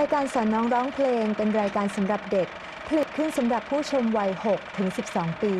ายการสอนน้องร้องเพลงเป็นรายการสำหรับเด็กผลิตขึ้นสำหรับผู้ชมวัย 6-12 ปี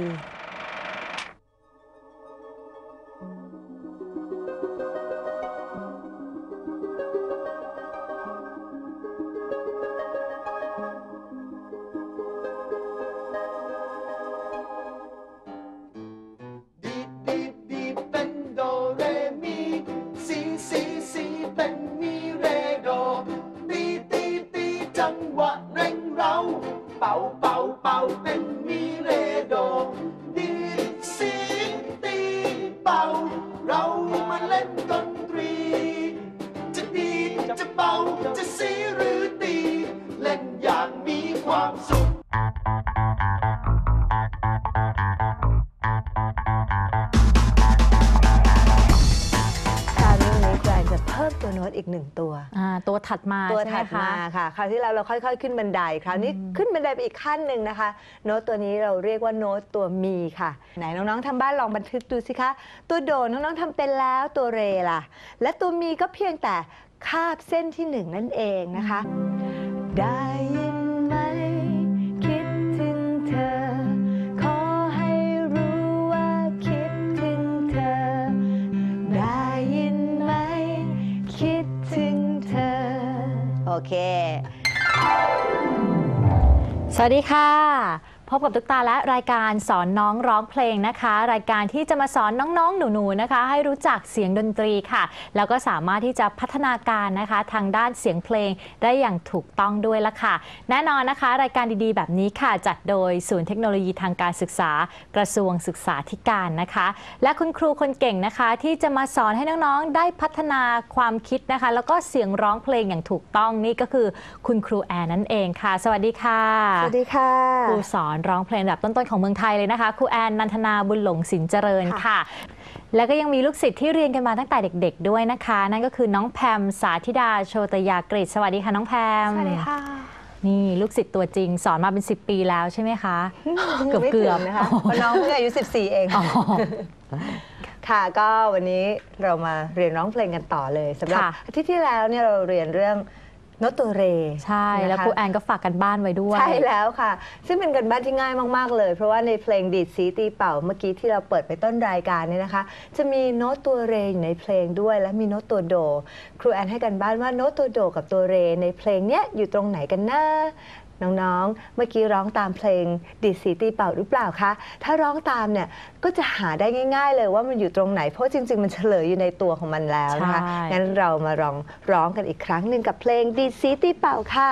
เป่าเป่าเป่าเป็นมีเรโดดีดสีตีเป่าเรามาเล่นดนตรีจะดีจะเป่าจะสีหรือตีเล่นอย่างมีความสุขเพิ่มตัวโน้ตอีก1ตัวตัวถัดมาตัวถัดมาค่ะคราวที่เราค่อยๆขึ้นบันไดคราวนี้ขึ้นบันไดไปอีกขั้นหนึ่งนะคะโน้ตตัวนี้เราเรียกว่าโน้ตตัวมีค่ะไหนน้องๆทำบ้านลองบันทึกดูสิคะตัวโดน้องๆทำเป็นแล้วตัวเรล่ะและตัวมีก็เพียงแต่คาบเส้นที่1นั่นเองนะคะได้ยินไหมคิดถึงเธอขอให้รู้ว่าคิดถึงเธอได้ยินไหมคิดถึงเธอโอเคสวัสดีค่ะพบกับตุ๊กตาและรายการสอนน้องร้องเพลงนะคะรายการที่จะมาสอนน้องๆหนูๆนะคะให้รู้จักเสียงดนตรีค่ะแล้วก็สามารถที่จะพัฒนาการนะคะทางด้านเสียงเพลงได้อย่างถูกต้องด้วยละค่ะแน่นอนนะคะรายการดีๆแบบนี้ค่ะจัดโดยศูนย์เทคโนโลยีทางการศึกษากระทรวงศึกษาธิการนะคะและคุณครูคนเก่งนะคะที่จะมาสอนให้น้องๆได้พัฒนาความคิดนะคะแล้วก็เสียงร้องเพลงอย่างถูกต้องนี่ก็คือคุณครูแอนนั่นเองค่ะสวัสดีค่ะสวัสดีค่ะครูสอนร้องเพลงระดับต้นๆของเมืองไทยเลยนะคะครูแอนนันทนาบุญหลงสินเจริญค่ะแล้วก็ยังมีลูกศิษย์ที่เรียนกันมาตั้งแต่เด็กๆด้วยนะคะนั่นก็คือน้องแพมสาธิดาโชตยากฤษสวัสดีค่ะน้องแพมสวัสดีค่ะนี่ลูกศิษย์ตัวจริงสอนมาเป็น10 ปีแล้วใช่ไหมคะเกือบนะคะเพราะน้องเพิ่งอายุ14เองค่ะก็วันนี้เรามาเรียนร้องเพลงกันต่อเลยสำหรับอาทิตย์ที่แล้วเนี่ยเราเรียนเรื่องโน้ตตัวเรใช่แล้วครูแอนก็ฝากกันบ้านไว้ด้วยใช่แล้วค่ะซึ่งเป็นกันบ้านที่ง่ายมากๆเลยเพราะว่าในเพลงดีดสีตีเป่าเมื่อกี้ที่เราเปิดไปต้นรายการเนี่ยนะคะจะมีโน้ตตัวเรอยู่ในเพลงด้วยและมีโน้ตตัวโดครูแอนให้กันบ้านว่าโน้ตตัวโดกับตัวเรในเพลงเนี้ยอยู่ตรงไหนกันนะน้องๆเมื่อกี้ร้องตามเพลงดีดสีตีเป่าหรือเปล่าคะถ้าร้องตามเนี่ยก็จะหาได้ง่ายๆเลยว่ามันอยู่ตรงไหนเพราะจริงๆมันเฉลยอยู่ในตัวของมันแล้วนะคะงั้นเรามาร้องกันอีกครั้งหนึ่งกับเพลงดีดสีตีเป่าค่ะ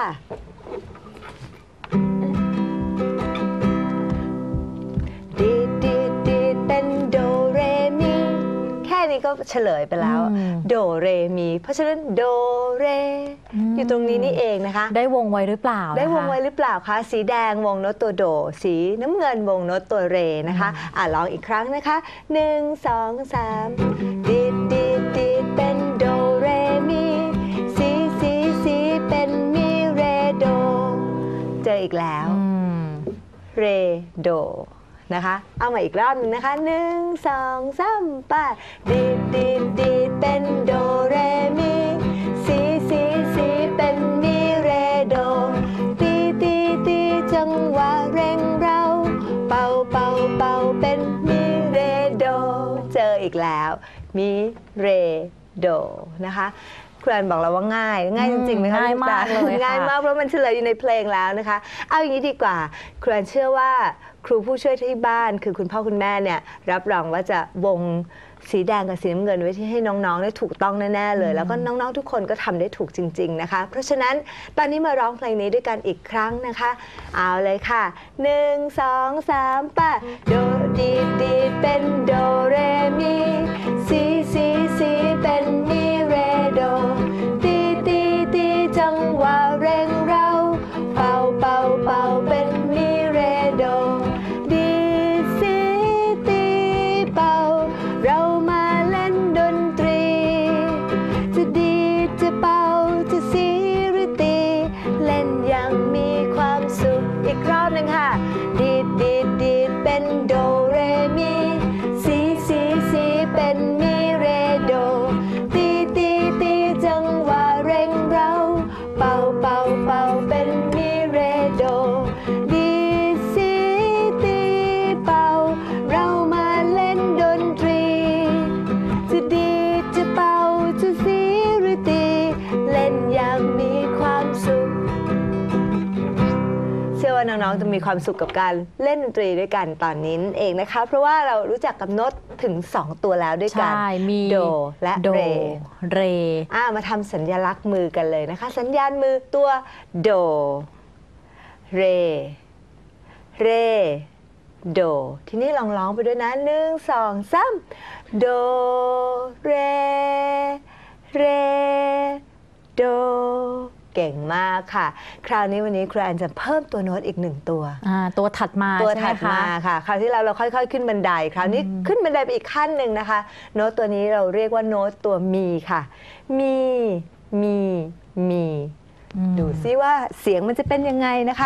ดีดดีดดีดเป็นโดเรมีแค่นี้ก็เฉลยไปแล้วโดเรมีเพราะฉะนั้นโดเรอยู่ตรงนี้นี่เองนะคะได้วงไว้หรือเปล่าได้วงไว้หรือเปล่าคะสีแดงวงโน้ตตัวโดสีน้ำเงินวงโน้ตตัวเรนะคะลองอีกครั้งนะคะ1 2 3ดีดดีดดีดเป็นโดเรมีสีสีสีเป็นมีเรโดเจออีกแล้วเรโดนะคะเอามาอีกรอบนึงนะคะ1 2 3ไปดีดดีดดีดเป็นโดเรมีสีสีสีเป็นมีเรโดตีตีตีจังหวะเร่งเราเป่าเป่าเป่าเป็นมีเรโดเจออีกแล้วมีเรโดนะคะครูแอนบอกเราว่าง่ายจริงๆไหมคะง่ายมากเลยง่ายมากเพราะมันเฉลยอยู่ในเพลงแล้วนะคะเอาอย่างนี้ดีกว่าครูแอนเชื่อว่าครูผู้ช่วยที่บ้านคือคุณพ่อคุณแม่เนี่ยรับรองว่าจะวงสีแดงกับสีน้ำเงินไว้ที่ให้น้องๆได้ถูกต้องแน่ๆเลยแล้วก็น้องๆทุกคนก็ทำได้ถูกจริงๆนะคะเพราะฉะนั้นตอนนี้มาร้องเพลงนี้ด้วยกันอีกครั้งนะคะเอาเลยค่ะ1 2 3ป่ะโดดีดีเป็นโดเรมีสีสีสีเป็นมีเรโดตีตีตีจังหวะเร่งเราเป่าเป่าเป่าเป็นมีเรโดดีสีตีเป่าเรามาเล่นดนตรีจะดีจะเป่าจะสีหรือตีเล่นอย่างมีความสุขอีกรอบหนึ่งค่ะดีดดีดดีดเป็นโดเรมีสีสีสีเป็นมีเรโดตีจะสีหรือตีเล่นอย่างมีความสุขเชื่อว่าน้องๆจะมีความสุขกับการเล่นดนตรีด้วยกันตอนนี้เองนะคะเพราะว่าเรารู้จักกับโน้ตถึง2ตัวแล้วด้วยกันใช่มีโดและโดเรเรมาทำสัญลักษณ์มือกันเลยนะคะ สัญญาณมือตัวโดเรเรโดทีนี้ลองร้องไปด้วยนะ1 2 3โดเรเรโดเก่งมากค่ะคราวนี้วันนี้ครูแอนจะเพิ่มตัวโน้ตอีก1ตัวตัวถัดมาตัวใช่ไหถัดคะมาค่ะคราวที่เราค่อยๆขึ้นบันไดคราวนี้ขึ้นบันไดไปอีกขั้นหนึ่งนะคะโน้ตตัวนี้เราเรียกว่าโน้ตตัวมีค่ะมีดูซิว่าเสียงมันจะเป็นยังไงนะคะ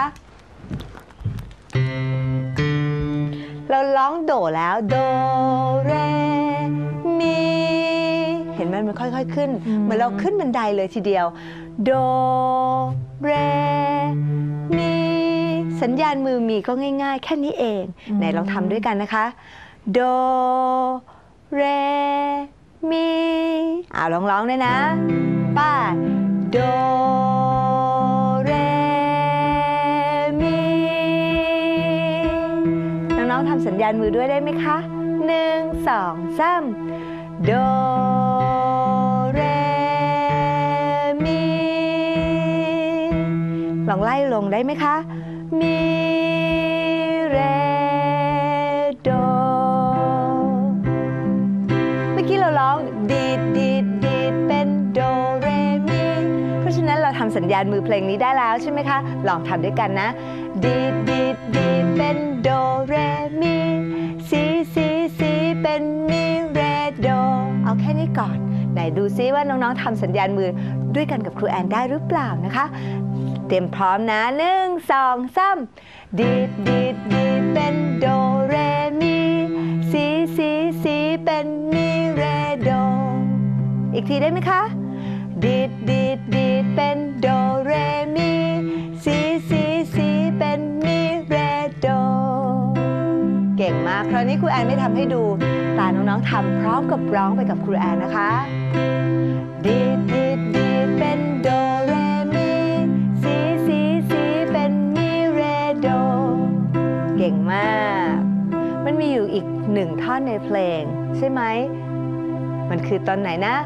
เราร้องโดแล้วโดเรมีเห็นไหมมันค่อยๆขึ้นเหมือนเราขึ้นบันไดเลยทีเดียวโดเรมีสัญญาณมือมีก็ง่ายๆแค่นี้เองไหนลองทำด้วยกันนะคะโดเรมีลองร้องด้วยนะป้าโดเรมีน้องๆทำสัญญาณมือด้วยได้ไหมคะ1 2 3โดเรมีลองไล่ลงได้ไหมคะมีเรโดเมื่อกี้เราร้องดีดเป็นโดเรมีเพราะฉะนั้นเราทำสัญญาณมือเพลงนี้ได้แล้วใช่ไหมคะลองทำด้วยกันนะดีดเป็นโดเรมีสีเป็นมีเรโดเอาแค่นี้ก่อนไหนดูซิว่าน้องๆทำสัญญาณมือด้วยกันกับครูแอนได้หรือเปล่านะคะเตรียมพร้อมนะ1 2 3ดีดเป็นโดเรมีสีเป็นมีเรโดอีกทีได้ไหมคะดีดเป็นโดเรมีสีเป็นมีเรโดเก่งมากคราวนี้ครูแอนไม่ทำให้ดูแต่น้องๆทำพร้อมกับร้องไปกับครูแอนนะคะดีดเป็นโดเรมีสีเป็นมีเรโดเก่งมากมันมีอยู่อีก1ท่อนในเพลงใช่ไหมมันคือตอนไหนนะ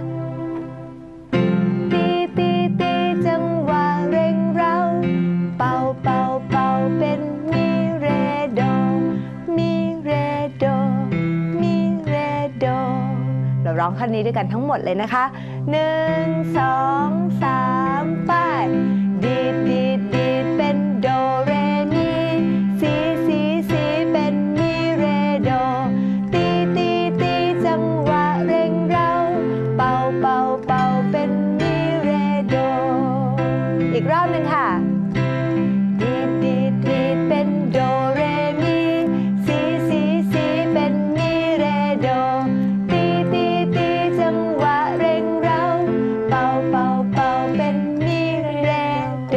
ตีจังหวะเร่งเราเป่าเป็นมีเรโดมีเรโดมีเรโดเราร้องขั้นนี้ด้วยกันทั้งหมดเลยนะคะ1 2 3ไปดีดเป็นโดเรมีสีเป็นมีเรโดตีจังหวะเร่งเราเป่าเป็นมีเรโดอีกรอบหนึ่งค่ะดีดเป็นโดเรมีสีเป็นมีเรโดตีจังหวะเร่งเราเป่าเป็นมีเรโด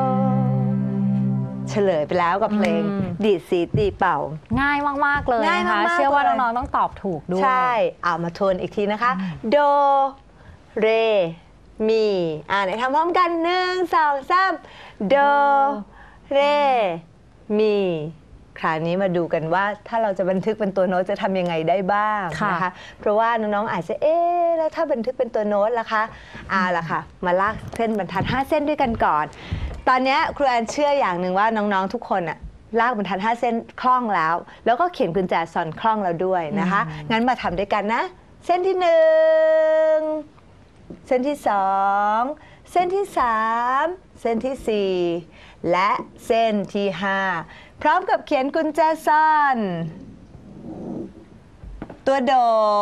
เฉลยไปแล้วกับเพลงดีดสีตีเป่าง่ายมากๆเลยง่ายนะคะมากๆเชื่อว่าเลยน้องๆต้องตอบถูกด้วยใช่เอามาทวนอีกทีนะคะโดเรมีไหนทำพร้อมกัน1 2 3โดเรมีคราวนี้มาดูกันว่าถ้าเราจะบันทึกเป็นตัวโน้ตจะทำยังไงได้บ้างนะคะเพราะว่าน้องๆอาจจะแล้วถ้าบันทึกเป็นตัวโน้ตล่ะคะล่ะค่ะมาลากเส้นบรรทัด5เส้นด้วยกันก่อนตอนนี้ครูแอนเชื่ออย่างหนึ่งว่าน้องๆทุกคนลากบรรทัด5เส้นคล่องแล้วก็เขียนกุญแจซอนคล่องแล้วด้วยนะคะงั้นมาทำด้วยกันนะเส้นที่1เส้นที่2เส้นที่3เส้นที่4และเส้นที่5พร้อมกับเขียนกุญแจซ่อนตัวโด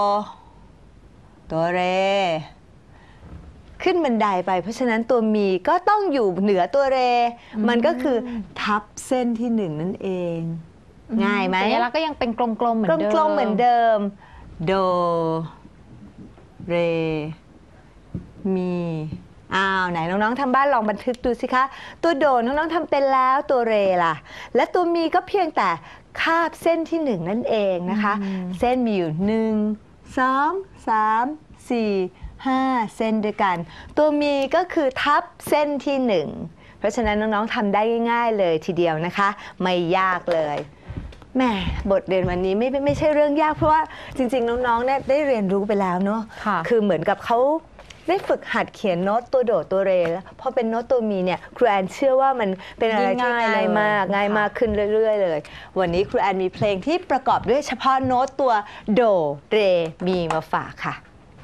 ตัวเรขึ้นบันไดไปเพราะฉะนั้นตัวมีก็ต้องอยู่เหนือตัวเรมันก็คือทับเส้นที่1นั่นเองง่ายไหมสัญลักษณ์ก็ยังเป็นกลมๆเหมือนเดิมกลมๆเหมือนเดิมโดเรมีไหนน้องๆทำบ้านลองบันทึกดูสิคะตัวโดน้องๆทำเป็นแล้วตัวเรล่ะและตัวมีก็เพียงแต่คาบเส้นที่1นั่นเองนะคะเส้นมีอยู่1 2 3 4 5 เส้นด้วยกัน ตัวมีก็คือทับเส้นที่ 1 เพราะฉะนั้นน้องๆทำได้ง่ายๆเลยทีเดียวนะคะไม่ยากเลยแหมบทเรียนวันนี้ไม่ใช่เรื่องยากเพราะว่าจริงๆน้องๆเนี่ยได้เรียนรู้ไปแล้วเนาะค่ะคือเหมือนกับเขาได้ฝึกหัดเขียนโน้ตตัวโดดตัวเรแล้วพอเป็นโน้ตตัวมีเนี่ยครูแอนเชื่อว่ามันเป็นอะไรที่ง่ายมากขึ้นเรื่อยๆเลยวันนี้ครูแอนมีเพลงที่ประกอบด้วยเฉพาะโน้ตตัวโดเรมีมาฝากค่ะ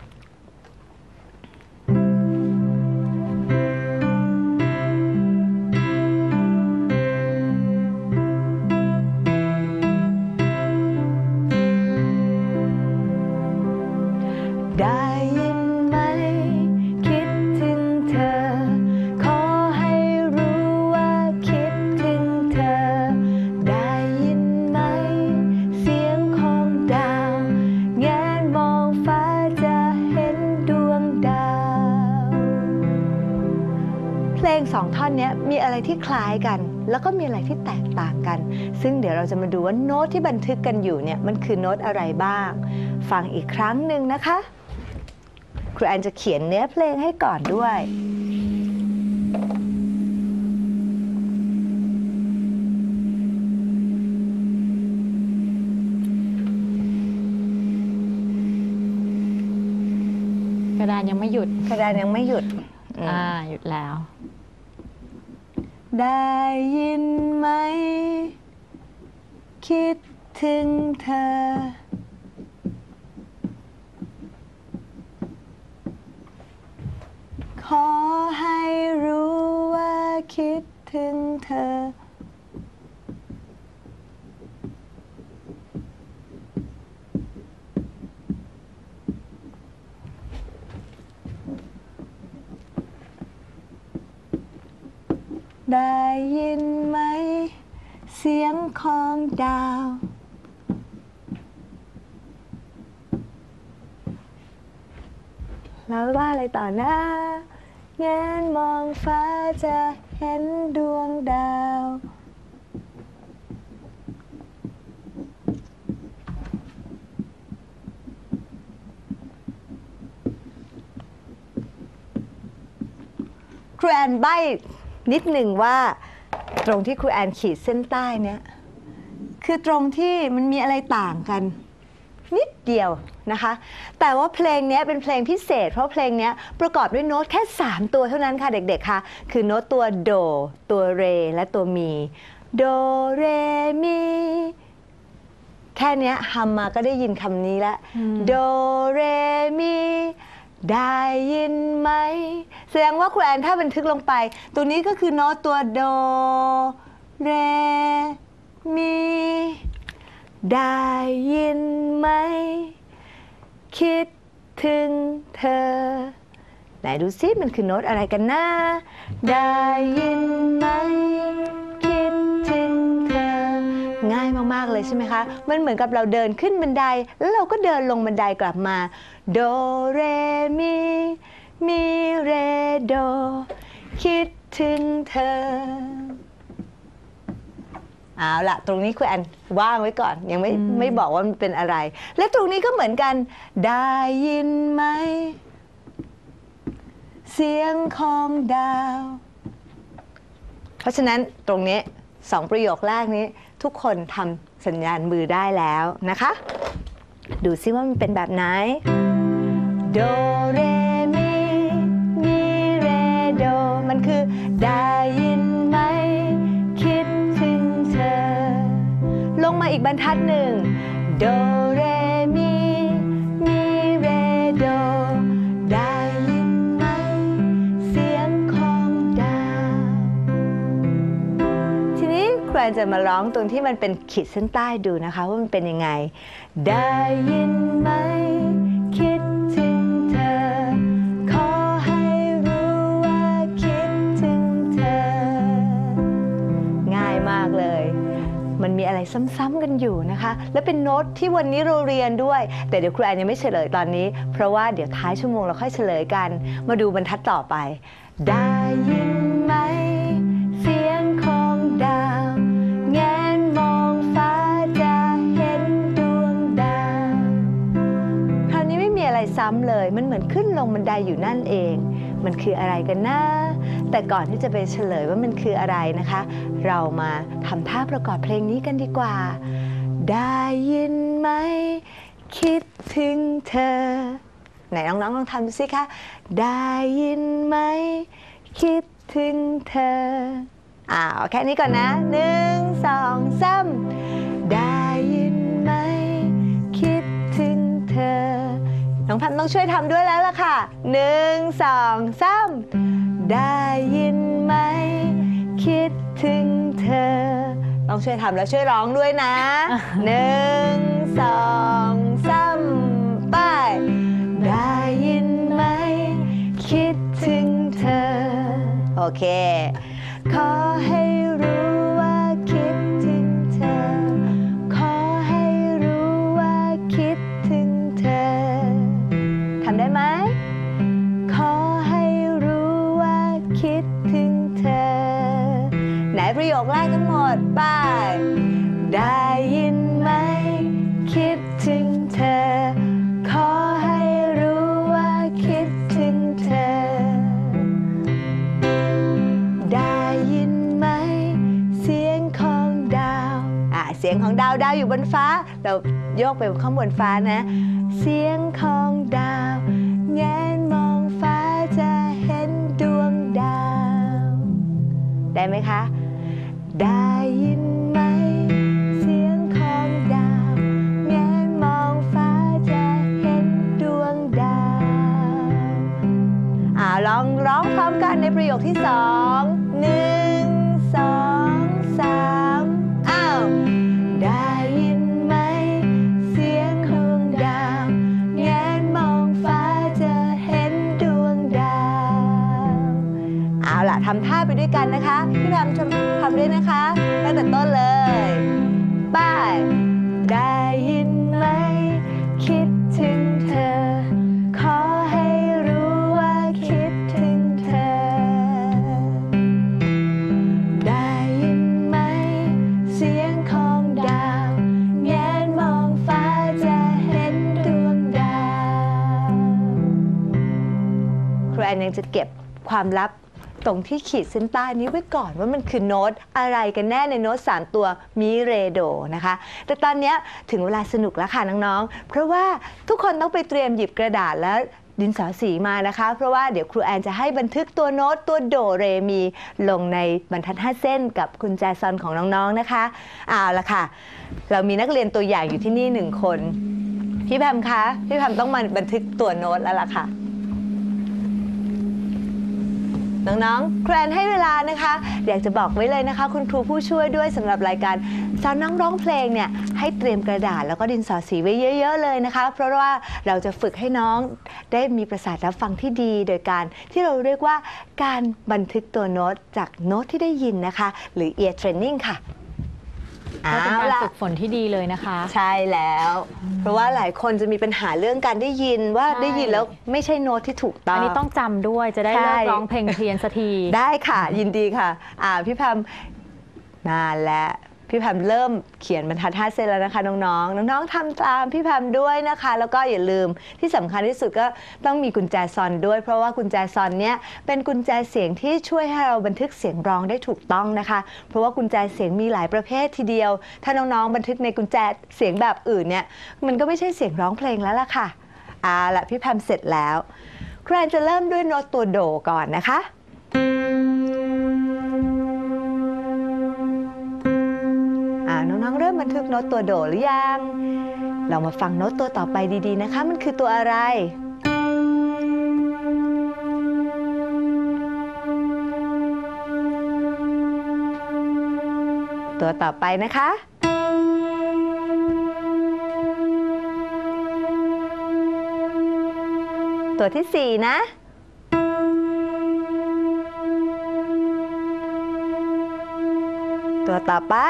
ได้ยินไหมคิดถึงเธอขอให้รู้ว่าคิดถึงเธอได้ยินไหมเสียงของดาวแงนมองฟ้าจะเห็นดวงดาวเพลง2 ท่อนนี้มีอะไรที่คล้ายกันแล้วก็มีอะไรที่แตกต่างกันซึ่งเดี๋ยวเราจะมาดูว่าโน้ตที่บันทึกกันอยู่เนี่ยมันคือโน้ตอะไรบ้างฟังอีกครั้งหนึ่งนะคะครูแอนจะเขียนเนื้อเพลงให้ก่อนด้วยกระดานยังไม่หยุดกระดานยังไม่หยุดหยุดแล้วได้ยินไหมคิดถึงเธอขอให้รู้ว่าคิดถึงเธอได้ยินไหมเสียงของดาวแล้วว่าอะไรต่อนะแงนมองฟ้าจะเห็นดวงดาวครูแอนใบ้นิดหนึ่งว่าตรงที่ครูแอนขีดเส้นใต้เนี่ยคือตรงที่มันมีอะไรต่างกันนิดเดียวนะคะแต่ว่าเพลงนี้เป็นเพลงพิเศษเพราะเพลงนี้ประกอบด้วยโน้ตแค่3 ตัวเท่านั้นค่ะเด็กๆค่ะคือโน้ตตัวโดตัวเรและตัวมีโดเรมีแค่นี้ฮัมมาก็ได้ยินคำนี้แล้วโดเรมีได้ยินไหมแสดงว่าครูแอนถ้าบันทึกลงไปตัวนี้ก็คือโน้ตตัวโดเรมีได้ยินไหมคิดถึงเธอไหนดูซิมันคือโน้ตอะไรกันนะได้ยินไหมคิดถึงเธอง่ายมากๆเลยใช่ไหมคะมันเหมือนกับเราเดินขึ้นบันไดแล้วเราก็เดินลงบันไดกลับมาโดเรมีมีเรโดคิดถึงเธอเอาล่ะตรงนี้ครูแอนว่างไว้ก่อนยังไม่บอกว่ามันเป็นอะไรและตรงนี้ก็เหมือนกันได้ยินไหมเสียงของดาวเพราะฉะนั้นตรงนี้2 ประโยคแรกนี้ทุกคนทำสัญญาณมือได้แล้วนะคะดูซิว่ามันเป็นแบบไหนโดเรมีมีเรโดมันคือได้ยินไหมคิดถึงเธอลงมาอีกบรรทัดหนึ่งโดเรมีมีเรโดได้ยินไหมเสียงของดาวทีนี้ครูแอนจะมาร้องตรงที่มันเป็นขีดเส้นใต้ดูนะคะว่ามันเป็นยังไงได้ยินไหมคิดถึงเธอขอให้รู้ว่าคิดถึงเธอง่ายมากเลยมันมีอะไรซ้ำๆกันอยู่นะคะและเป็นโน้ตที่วันนี้เราเรียนด้วยแต่เดี๋ยวครูแอนยังไม่เฉลยตอนนี้เพราะว่าเดี๋ยวท้ายชั่วโมงเราค่อยเฉลยกันมาดูบรรทัดต่อไปได้ยินไหมเสียงของดาวแงนมองฟ้าจะเห็นดวงดาวคราวนี้ไม่มีอะไรซ้ซ้ำๆเลยมันเหมือนขึ้นลงบันไดอยู่นั่นเองมันคืออะไรกันนะแต่ก่อนที่จะไปเฉลยว่ามันคืออะไรนะคะเรามาทำท่าประกอบเพลงนี้กันดีกว่าได้ยินไหมคิดถึงเธอไหนน้องๆลองทำดูสิคะได้ยินไหมคิดถึงเธอแค่นี้ก่อนนะ1 2 3ได้ยินไหมคิดถึงเธอน้องแพมต้องช่วยทำด้วยแล้วล่ะค่ะ1 2 3ได้ยินไหมคิดถึงเธอต้องช่วยทำแล้วช่วยร้องด้วยนะ1 2 3ไปได้ยินไหมคิดถึงเธอโอเคขอให้รู้ว่าคิดถึงเธอขอให้รู้ว่าคิดถึงเธอทำได้ไหมขอให้รู้ว่าคิดถึงเธอไหนประโยคแรกทั้งหมดไปได้ยินไหมคิดถึงเธอขอให้รู้ว่าคิดถึงเธอได้ยินไหมเสียงของดาวเสียงของดาวอยู่บนฟ้าเราโยกไปข้างบนฟ้านะเสียงของดาวแงนมองฟ้าจะเห็นดวงดาวได้ไหมคะได้ยินไหมเสียงของดาวแงนมองฟ้าจะเห็นดวงดาวลองร้องพร้อมกันในประโยคที่2 1 2 3ได้ยินไหมเสียงของดาวแงนมองฟ้าจะเห็นดวงดาวล่ะทำท่าไปด้วยกันนะคะพี่แพมทำด้วยนะคะตั้งแต่ต้นเลยไปได้ยินไหมคิดถึงเธอขอให้รู้ว่าคิดถึงเธอได้ยินไหมเสียงของดาวแงนมองฟ้าจะเห็นดวงดาวครูแอนยังจะเก็บความลับตรงที่ขีดเส้นใต้นี้ไว้ก่อนว่ามันคือโน้ตอะไรกันแน่ในโน้ต3ตัวมิเรโดนะคะแต่ตอนนี้ถึงเวลาสนุกแล้วค่ะน้องๆเพราะว่าทุกคนต้องไปเตรียมหยิบกระดาษและดินสอสีมานะคะเพราะว่าเดี๋ยวครูแอนจะให้บันทึกตัวโน้ตตัวโดเรมีลงในบรรทัด5 เส้นกับคุณแจซอนของน้องๆนะคะเอาละค่ะเรามีนักเรียนตัวอย่างอยู่ที่นี่1 คนพี่แพมคะพี่แพมต้องมาบันทึกตัวโน้ตแล้วล่ะค่ะน้องๆครูแอนให้เวลานะคะอยากจะบอกไว้เลยนะคะคุณครูผู้ช่วยด้วยสำหรับรายการสอนน้องร้องเพลงเนี่ยให้เตรียมกระดาษแล้วก็ดินสอสีไว้เยอะๆเลยนะคะเพราะว่าเราจะฝึกให้น้องได้มีประสาทรับฟังที่ดีโดยการที่เราเรียกว่าการบันทึกตัวโน้ตจากโน้ตที่ได้ยินนะคะหรือ ear training ค่ะก็เป็นการฝึกฝนที่ดีเลยนะคะใช่แล้วเพราะว่าหลายคนจะมีปัญหาเรื่องการได้ยินว่าได้ยินแล้วไม่ใช่โน้ตที่ถูกต้องอันนี้ต้องจำด้วยจะได้เลิกร้องเพลงเพี้ยนสักทีได้ค่ะยินดีค่ะพี่แพมนานแล้วพี่แพมเริ่มเขียนบรรทัด5 เส้นแล้วนะคะน้องๆทำตามพี่แพมด้วยนะคะแล้วก็อย่าลืมที่สำคัญที่สุดก็ต้องมีกุญแจซอนด้วยเพราะว่ากุญแจซอนเนี่ยเป็นกุญแจเสียงที่ช่วยให้เราบันทึกเสียงร้องได้ถูกต้องนะคะเพราะว่ากุญแจเสียงมีหลายประเภททีเดียวถ้าน้องๆบันทึกในกุญแจเสียงแบบอื่นเนี่ยมันก็ไม่ใช่เสียงร้องเพลงแล้วล่ะค่ะละพี่แพมเสร็จแล้วครูแอนจะเริ่มด้วยโน้ตตัวโดก่อนนะคะน้องๆเริ่มบันทึกโน้ตตัวโดหรือยังเรามาฟังโน้ตตัวต่อไปดีๆนะคะมันคือตัวอะไรตัวต่อไปนะคะตัวที่4นะตัวต่อไป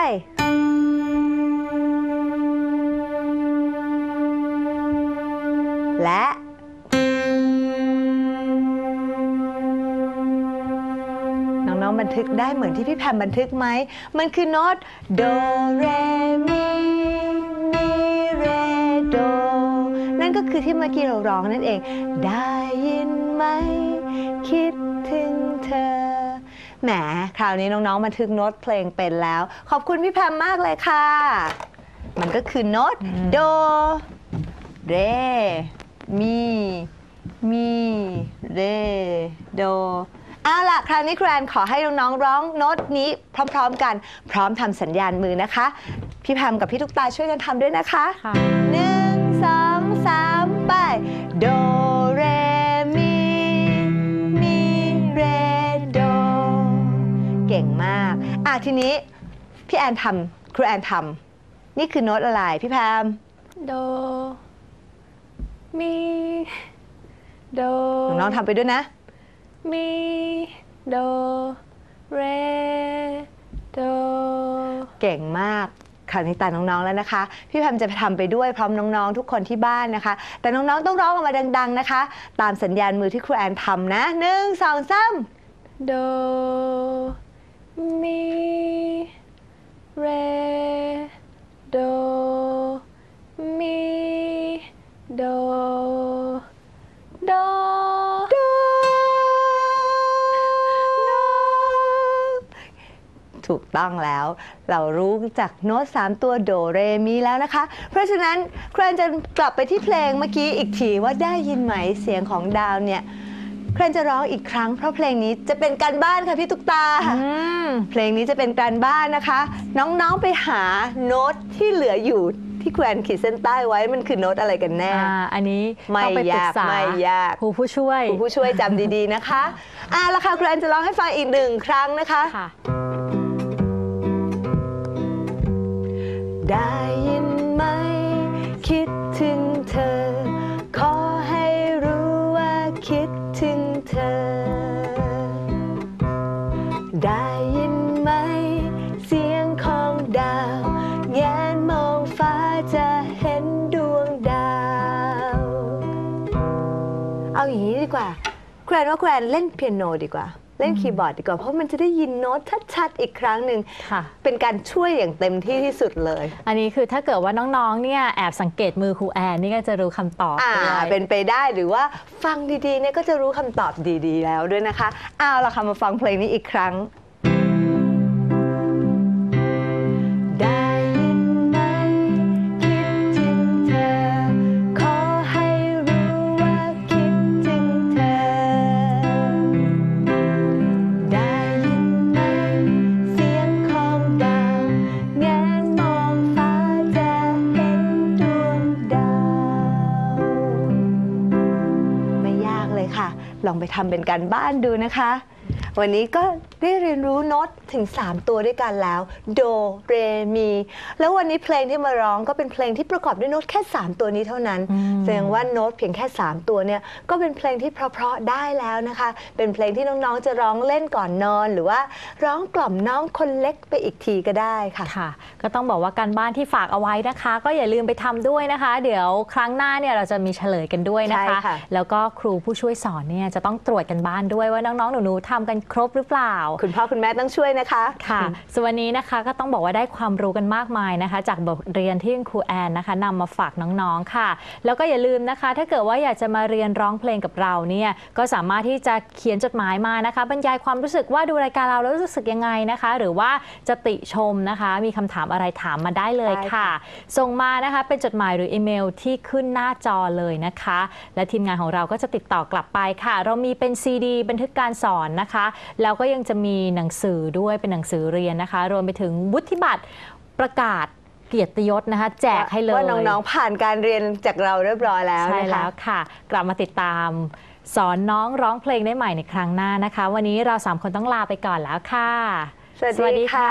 และน้องๆบันทึกได้เหมือนที่พี่แพมบันทึกไหมมันคือโน้ตโดเรมีเรโดนั่นก็คือคือที่เมื่อกี้เราร้องนั่นเองได้ยินไหมคิดถึงเธอแหมคราวนี้น้องๆบันทึกโน้ตเพลงเป็นแล้วขอบคุณพี่แพมมากเลยค่ะมันก็คือโน้ตโดเรมีเรโดเอาล่ะคราวนี้ครูแอนขอให้น้องๆร้องโน้ตนี้พร้อมๆกันพร้อมทำสัญญาณมือนะคะพี่แพมกับพี่ตุ๊กตาช่วยกันทำด้วยนะคะ1 2 3ไปโดเรมีเรโดเก่งมากทีนี้พี่แอนทำครูแอนทำนี่คือโน้ตอะไรพี่แพมโดมีโดน้องๆทำไปด้วยนะมีโดเรโดเก่งมากคราวนี้ตาน้องๆแล้วนะคะพี่แพมจะทำไปด้วยพร้อมน้องๆทุกคนที่บ้านนะคะแต่น้องๆต้องร้องออกมาดังๆนะคะตามสัญญาณมือที่ครูแอนทำนะ1 2 3 โดมีเรโดมีโดโดถูกต้องแล้วเรารู้จากโน้ต3ตัวโดเรมีแล้วนะคะเพราะฉะนั้นครูแอนจะกลับไปที่เพลงเมื่อกี้อีกทีว่าได้ยินไหมเสียงของดาวเนี่ยครูแอนจะร้องอีกครั้งเพราะเพลงนี้จะเป็นการบ้านค่ะพี่ตุ๊กตาเพลงนี้จะเป็นการบ้านนะคะน้องๆไปหาโน้ตที่เหลืออยู่ที่ครูแอนขีดเส้นใต้ไว้มันคือโน้ตอะไรกันแน่อันนี้ไม่ยากครูผู้ช่วยจำดีๆนะคะแล้วค่ะครูแอนจะร้องให้ฟังอีก1 ครั้งนะคะได้ยินไหมคิดถึงเธอขอให้รู้ว่าคิดถึงเธอได้ยินไหมเสียงของดาวแงนมองฟ้าจะเห็นดวงดาวเอาอย่างนี้ดีกว่าครูแอนว่าครูแอนเล่นเปียโนดีกว่าเล่นคีย์บอร์ดดีกว่าเพราะมันจะได้ยินโน้ตชัดๆอีกครั้งหนึ่งเป็นการช่วยอย่างเต็มที่ที่สุดเลยอันนี้คือถ้าเกิดว่าน้องๆเนี่ยแอบสังเกตมือครูแอนนี่ก็จะรู้คำตอบเป็นไปได้หรือว่าฟังดีๆเนี่ยก็จะรู้คำตอบดีๆแล้วด้วยนะคะเอาล่ะค่ะมาฟังเพลงนี้อีกครั้งได้ยินไหมคิดถึงเธอขอให้รู้ว่าคิดถึงเธอได้ยินไหมเสียงของดาวแงนมองฟ้าจะเห็นดวงดาวไม่ยากเลยค่ะลองไปทำเป็นการบ้านดูนะคะวันนี้ก็ได้เรียนรู้โน้ตถึง3ตัวด้วยกันแล้วโดเรมีแล้ววันนี้เพลงที่มาร้องก็เป็นเพลงที่ประกอบด้วยโน้ตแค่3ตัวนี้เท่านั้นแสดงว่าโน้ตเพียงแค่3ตัวเนี่ยก็เป็นเพลงที่เพราะๆได้แล้วนะคะเป็นเพลงที่น้องๆจะร้องเล่นก่อนนอนหรือว่าร้องกล่อมน้องคนเล็กไปอีกทีก็ได้ค่ะก็ต้องบอกว่าการบ้านที่ฝากเอาไว้นะคะก็อย่าลืมไปทำด้วยนะคะเดี๋ยวครั้งหน้าเนี่ยเราจะมีเฉลยกันด้วยนะคะแล้วก็ครูผู้ช่วยสอนเนี่ยจะต้องตรวจกันบ้านด้วยว่าน้องๆหนูๆทำกันครบหรือเปล่าคุณพ่อคุณแม่ต้องช่วยนะคะส่วนวันนี้นะคะก็ต้องบอกว่าได้ความรู้กันมากมายนะคะจากบทเรียนที่ครูแอนนะคะนำมาฝากน้องๆค่ะแล้วก็อย่าลืมนะคะถ้าเกิดว่าอยากจะมาเรียนร้องเพลงกับเราเนี่ยก็สามารถที่จะเขียนจดหมายมานะคะบรรยายความรู้สึกว่าดูรายการเราแล้วรู้สึกยังไงนะคะหรือว่าจะติชมนะคะมีคำถามอะไรถามมาได้เลยค่ะส่งมานะคะเป็นจดหมายหรืออีเมลที่ขึ้นหน้าจอเลยนะคะและทีมงานของเราก็จะติดต่อกลับไปค่ะเรามีเป็นซีดีบันทึกการสอนนะคะแล้วก็ยังจะมีหนังสือด้วยเป็นหนังสือเรียนนะคะรวมไปถึงวุฒิบัตรประกาศเกียรติยศนะคะแจกให้เลยว่าน้องๆผ่านการเรียนจากเราเรียบร้อยแล้วใช่แล้วค่ะกลับมาติดตามสอนน้องร้องเพลงได้ใหม่ในครั้งหน้านะคะวันนี้เรา3คนต้องลาไปก่อนแล้วค่ะสวัสดีค่ะ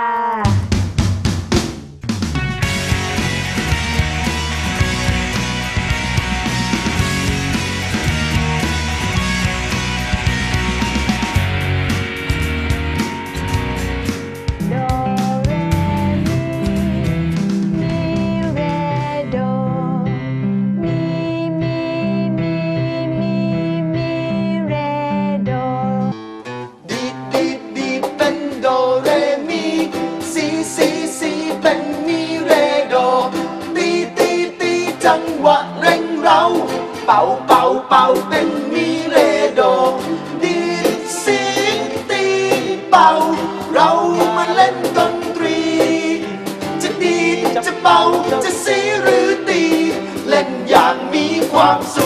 สีเป่าเรามาเล่นดนตรีจะดีจะเป่าจะสีหรือตีเล่นอย่างมีความสุข